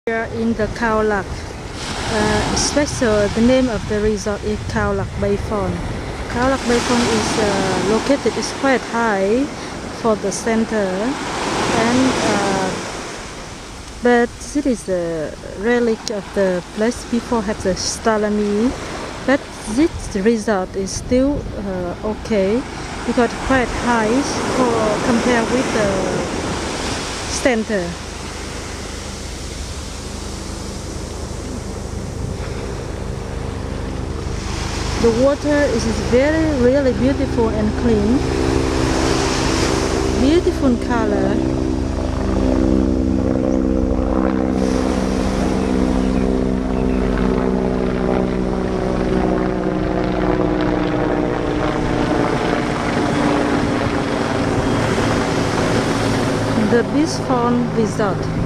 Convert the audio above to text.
Here in the Khao Lak, special the name of the resort is Khao Lak Bay Phon. Khao Lak Bay Phon is located is quite high for the center, and but this is the relic of the place before had the Stalami. But this resort is still okay because quite high for compared with the center. The water is really beautiful and clean. Beautiful color. The Beach Phon Resort.